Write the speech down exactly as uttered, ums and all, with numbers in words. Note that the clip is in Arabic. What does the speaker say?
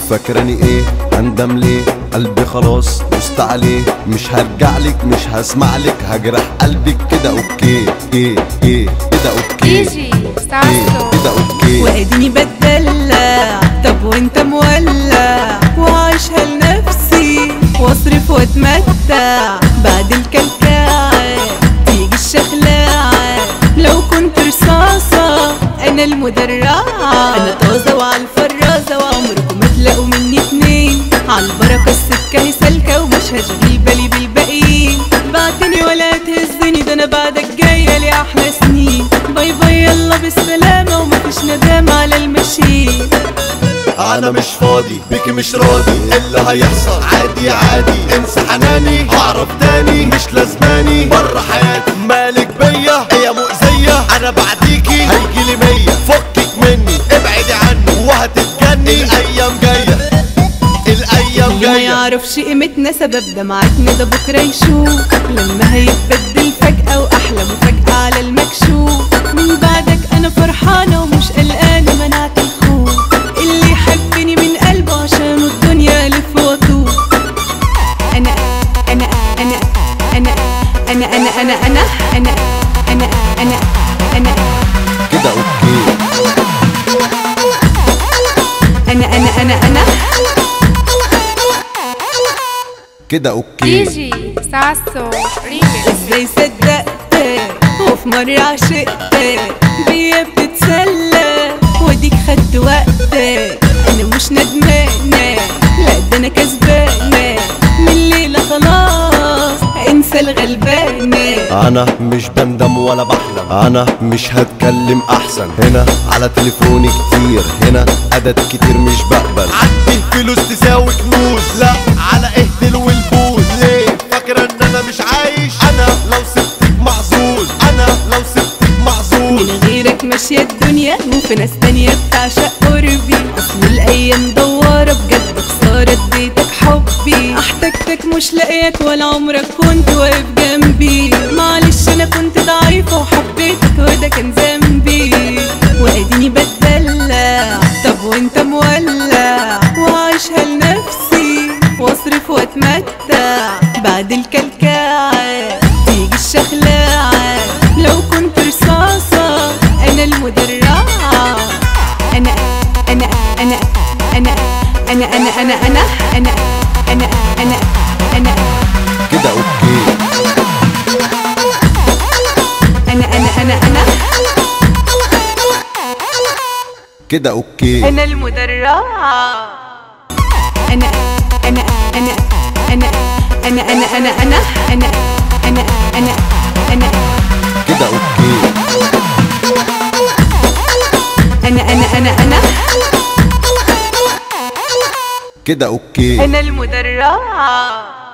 فاكراني ايه؟ اندم ليه؟ قلبي خلاص دوست عليه، مش هرجعلك مش هسمعلك، هجرح قلبك كده اوكي ايه ايه كده اوكي يجي ساسو كده اوكي. واديني بتدلع طب وانت مولع، وعايشها لنفسي واصرف واتمتع، بعد الكلكعة تيجي الشخلاعة، لو كنت رصاصة انا المدرعة، انا طازة وعالفرازة وعمركم ما تلاقوا مني اتنين، عالبركة السكة هي سالكة ومش هشغل بالي بالباقيين، بعتني ولا تهزني ده انا بعدك جاية لي احلى سنين، باي باي يلا بالسلامة ومفيش ندامة على المشي. انا مش فاضي بيكي مش راضي، اللي هيحصل عادي عادي، انسى حناني هعرف تاني، مش لازماني بره حياتي، مالك بيا هي مؤذية، انا بعديكي هيجيلي مية، فكك مني ابعدي عني وهتتجني، الايام جاية الايام اللي ما جاية. يعرفش قيمتنا سبب دمعتنا ده بكره يشوف، لما هيتبدل فجأة واحلى مفاجأة على المكشوف، من بعدك انا فرحانة ومش قلقانة منعت الخوف، اللي يحبني من قلبه عشان الدنيا الف واطوف، انا انا انا انا انا انا انا انا انا انا انا انا كده اوكي انا انا انا انا كده اوكي. يجي ساسو ريميكس. ازاي صدقتك وفي مرة عشقتك بيا بتتسلى واديك خدت وقتك، انا مش ندمانة لا ده انا كسبانة، من الليلة خلاص انسى الغلبانة، انا مش بندم ولا بحلم، انا مش هتكلم احسن، هنا على تليفوني كتير، هنا عدد كتير مش بقبل، عندي فلوس تساوي كنوز، لا على اهدل والبوز، ليه فاكرة ان انا مش عايش؟ انا لو سبتك محظوظ، انا لو سبتك محظوظ، من غيرك ماشية الدنيا وفي ناس تانية بتعشق قربي، اصل الايام دوارة بجد خسارة اديتك حبي، احتجتك مش لاقياك ولا عمرك كنت واقف جنبي، معلش انا كنت ضعيفة وحبيتك وده كان ذنبي، واديني بتدلع طب وانت مولع، وعايشها لنفسي واصرف واتمتع، بعد الكلكعة تيجي الشخلاعة، لو كنت رصاصة انا المدرعة، انا انا انا انا انا انا انا انا انا انا انا انا كده اوكي انا انا انا انا كده اوكي. انا المدرعة، انا انا انا انا انا انا انا انا انا انا انا انا كده اوكي انا انا انا انا كده اوكي. انا المدرعة.